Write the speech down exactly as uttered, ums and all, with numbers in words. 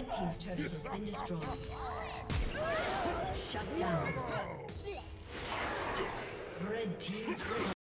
Red team's turret has been destroyed. Shut down. Red team triple